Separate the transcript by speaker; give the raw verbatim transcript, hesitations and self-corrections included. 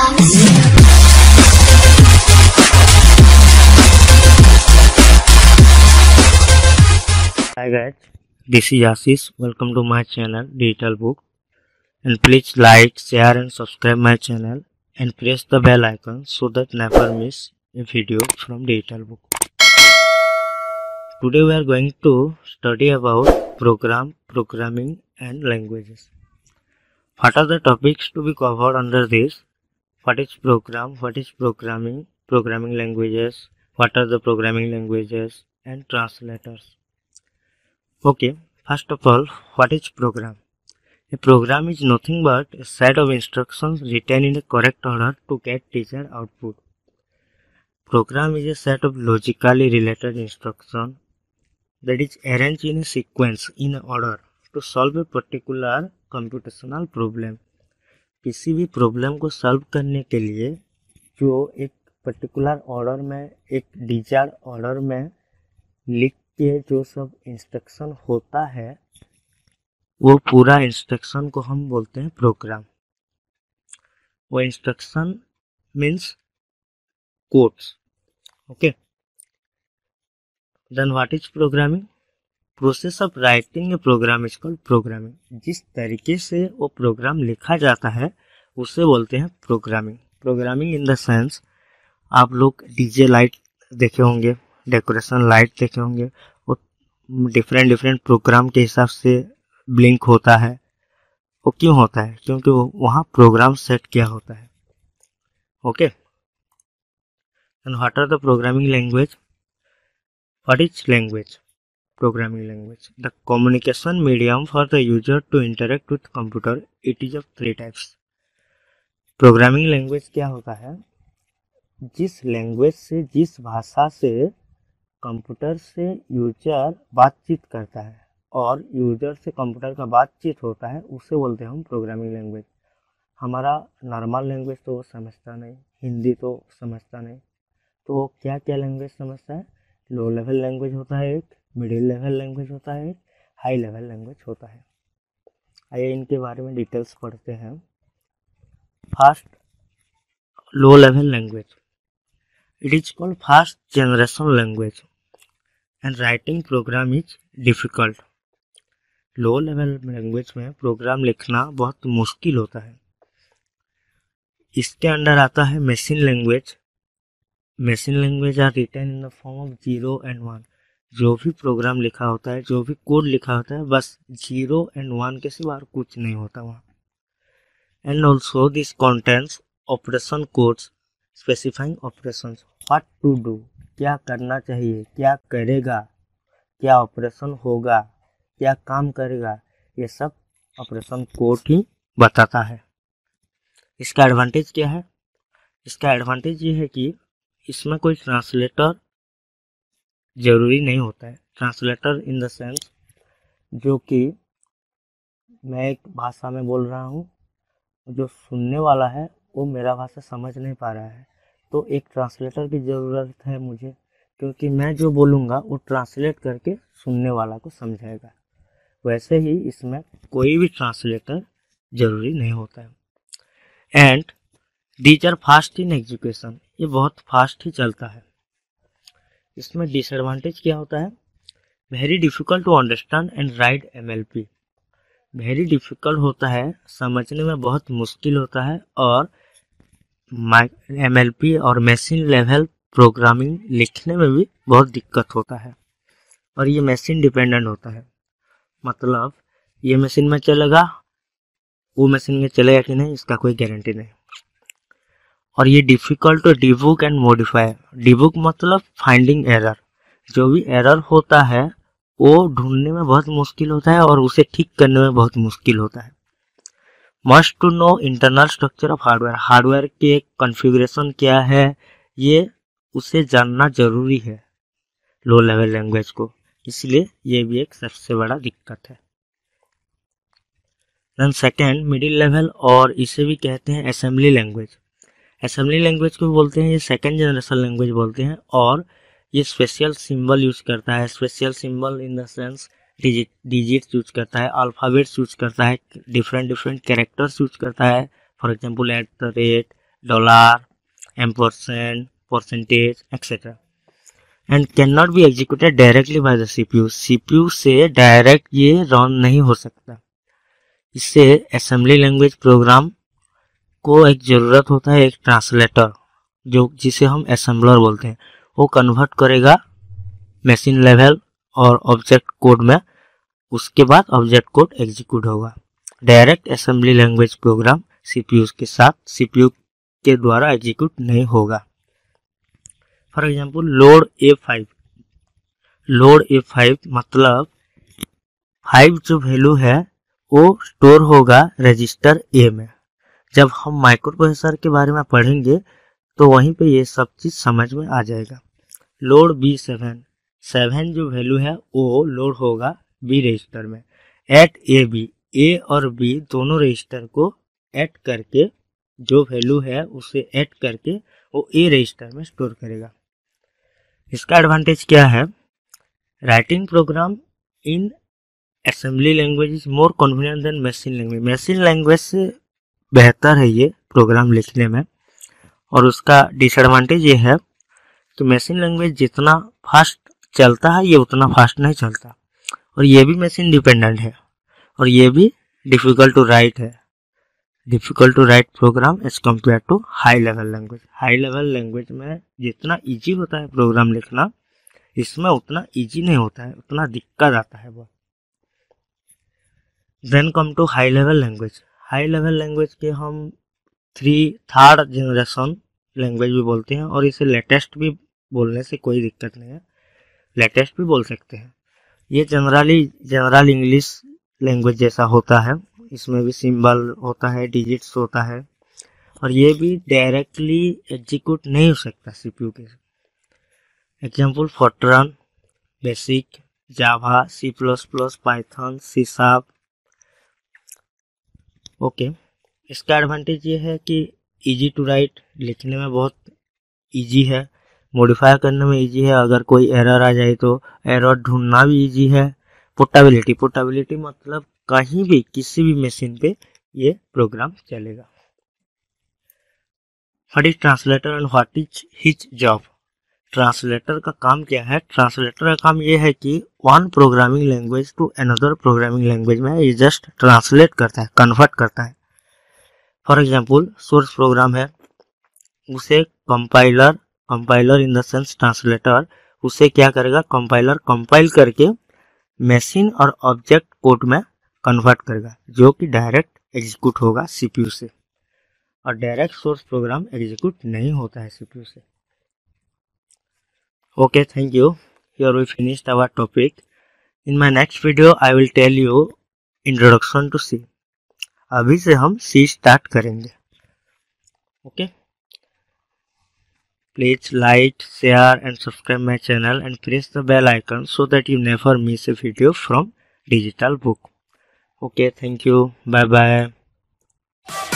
Speaker 1: Hi guys, this is Ashish. Welcome to my channel Digital Book, and please like, share and subscribe my channel and press the bell icon so that never miss a video from Digital Book. Today we are going to study about program, programming and languages. What are the topics to be covered under this? What is program? What is programming? Programming languages? What are the programming languages and translators? Okay, first of all, what is program? A program is nothing but a set of instructions written in a correct order to get desired output. Program is a set of logically related instructions that is arranged in a sequence in order to solve a particular computational problem. किसी भी problem को solve करने के लिए जो एक particular order में, एक डिजायर्ड ऑर्डर में लिख के जो सब इंस्ट्रक्शन होता है, वो पूरा इंस्ट्रक्शन को हम बोलते हैं प्रोग्राम. वो instruction means codes. Okay, then what is programming? Process of writing a program is called programming. जिस तरीके से वो प्रोग्राम लिखा जाता है उसे बोलते हैं programming. Programming in the sense, आप लोग डीजे लाइट देखे होंगे, डेकोरेशन लाइट देखे होंगे, वो डिफरेंट डिफरेंट प्रोग्राम के हिसाब से ब्लिंक होता है. वो क्यों होता है? क्योंकि वो वहाँ प्रोग्राम सेट किया होता है. Okay, and what are the programming language? What is language? Programming language, the communication medium for the user to interact with computer. It is of three types. Programming language क्या होता है? जिस language से, जिस भाषा से कंप्यूटर से user बातचीत करता है और यूजर से कंप्यूटर का बातचीत होता है, उसे बोलते हैं हम प्रोग्रामिंग लैंग्वेज. हमारा नॉर्मल लैंग्वेज तो वो समझता नहीं, हिंदी तो समझता नहीं, तो वो क्या क्या लैंग्वेज समझता है? लो लेवल लैंग्वेज होता है एक, मिडिल लेवल लैंग्वेज होता है, हाई लेवल लैंग्वेज होता है. आइए इनके बारे में डिटेल्स पढ़ते हैं. First, low level language. It is called first generation language and writing program is difficult. Low level language में प्रोग्राम लिखना बहुत मुश्किल होता है. इसके अंदर आता है machine language. Machine language are written in the form of zero and one. जो भी प्रोग्राम लिखा होता है, जो भी कोड लिखा होता है, बस जीरो एंड वन के सिवा कुछ नहीं होता वहाँ. And also this contents operation codes specifying operations. What to do, क्या करना चाहिए, क्या करेगा, क्या ऑपरेशन होगा, क्या काम करेगा, ये सब ऑपरेशन कोड ही बताता है. इसका एडवांटेज क्या है? इसका एडवांटेज ये है कि इसमें कोई ट्रांसलेटर जरूरी नहीं होता है. ट्रांसलेटर इन द सेंस, जो कि मैं एक भाषा में बोल रहा हूँ, जो सुनने वाला है वो मेरा भाषा समझ नहीं पा रहा है, तो एक ट्रांसलेटर की ज़रूरत है मुझे, क्योंकि मैं जो बोलूँगा वो ट्रांसलेट करके सुनने वाला को समझाएगा. वैसे ही इसमें कोई भी ट्रांसलेटर जरूरी नहीं होता है. And these are fast in execution. ये बहुत फास्ट ही चलता है. इसमें डिसएडवांटेज क्या होता है? Very difficult to understand and write M L P. Very difficult होता है, समझने में बहुत मुश्किल होता है, और एम एल पी और मशीन लेवल प्रोग्रामिंग लिखने में भी बहुत दिक्कत होता है. और ये मशीन डिपेंडेंट होता है. मतलब ये मशीन में चलेगा, वो मशीन में चलेगा कि नहीं, इसका कोई गारंटी नहीं. और ये difficult to debug and modify. Debug मतलब फाइंडिंग एरर. जो भी एरर होता है वो ढूंढने में बहुत मुश्किल होता है और उसे ठीक करने में बहुत मुश्किल होता है. Must to know internal structure of hardware. Hardware के कॉन्फ़िगरेशन क्या है, ये उसे जानना जरूरी है लो लेवल लैंग्वेज को. इसलिए ये भी एक सबसे बड़ा दिक्कत है. देन सेकेंड, मिडिल लेवल, और इसे भी कहते हैं असेंबली लैंग्वेज. असेंबली लैंग्वेज को बोलते हैं, ये सेकेंड जनरेशन लैंग्वेज बोलते हैं, और ये स्पेशल सिंबल यूज करता है. Special symbol in the sense digit digits use करता है, अल्फ़ाबेट्स यूज करता है, डिफरेंट डिफरेंट कैरेक्टर्स यूज करता है. For example at the rate, dollar, ampersand, percentage, et cetera and cannot be executed directly by the C P U. C P U से direct ये run नहीं हो सकता। इससे असेंबली लैंग्वेज प्रोग्राम को एक ज़रूरत होता है एक ट्रांसलेटर, जो जिसे हम असेंबलर बोलते हैं। वो कन्वर्ट करेगा मशीन लेवल और ऑब्जेक्ट कोड में, उसके बाद ऑब्जेक्ट कोड एग्जीक्यूट होगा। Direct assembly language program CPU के साथ सीपीयू के द्वारा एग्जीक्यूट नहीं होगा। For example load A five, load A five मतलब फाइव जो वैल्यू है वो स्टोर होगा रजिस्टर ए में। जब हम माइक्रो प्रोसेसर के बारे में पढ़ेंगे तो वहीं पे ये सब चीज़ समझ में आ जाएगा। लोड बी सेवन, सेवन जो वैल्यू है वो लोड होगा बी रजिस्टर में। एट ए बी, ए और बी दोनों रजिस्टर को ऐड करके जो वैल्यू है उसे ऐड करके वो ए रजिस्टर में स्टोर करेगा। इसका एडवांटेज क्या है? Writing program in assembly language is more convenient than machine language. Machine language से बेहतर है ये प्रोग्राम लिखने में। और उसका डिसएडवांटेज ये है कि मशीन लैंग्वेज जितना फास्ट चलता है ये उतना फास्ट नहीं चलता, और ये भी मशीन डिपेंडेंट है, और ये भी डिफ़िकल्ट टू राइट है। Difficult to write program as compare to high level language. High level language में जितना इजी होता है प्रोग्राम लिखना, इसमें उतना इजी नहीं होता है, उतना दिक्कत आता है बहुत। Then come to high level language. High level language के हम थ्री थर्ड जनरेशन लैंग्वेज भी बोलते हैं, और इसे लेटेस्ट भी बोलने से कोई दिक्कत नहीं है, लेटेस्ट भी बोल सकते हैं। ये जनरली जनरल इंग्लिश लैंग्वेज जैसा होता है, इसमें भी सिंबल होता है, डिजिट्स होता है, और ये भी डायरेक्टली एग्जीक्यूट नहीं हो सकता सीपीयू के। Example Fortran, BASIC, Java, C plus plus, Python, C sharp. Okay, इसका एडवांटेज ये है कि इजी टू राइट, लिखने में बहुत इजी है, मॉडिफाई करने में इजी है, अगर कोई एरर आ जाए तो एरर ढूंढना भी इजी है। पोर्टेबिलिटी, पोर्टेबिलिटी मतलब कहीं भी किसी भी मशीन पे ये प्रोग्राम चलेगा। What is translator and what is his job? Translator का काम क्या है? ट्रांसलेटर का काम ये है कि one programming language to another programming language में ये जस्ट ट्रांसलेट करता है, कन्वर्ट करता है। फॉर एग्जांपल सोर्स प्रोग्राम है, उसे compiler, compiler in the sense translator, उसे क्या करेगा? कंपाइलर कंपाइल करके मशीन और ऑब्जेक्ट कोड में कन्वर्ट करेगा, जो कि डायरेक्ट एग्जीक्यूट होगा सीपीयू से, और डायरेक्ट सोर्स प्रोग्राम एग्जीक्यूट नहीं होता है सीपीयू से। Okay, thank you. Here we finished our topic. In my next video I will tell you introduction to C. अभी से हम सी स्टार्ट करेंगे। ओके, please like, share and subscribe my channel and press the bell icon so that you never miss a video from Digital Book. Okay, thank you. Bye bye.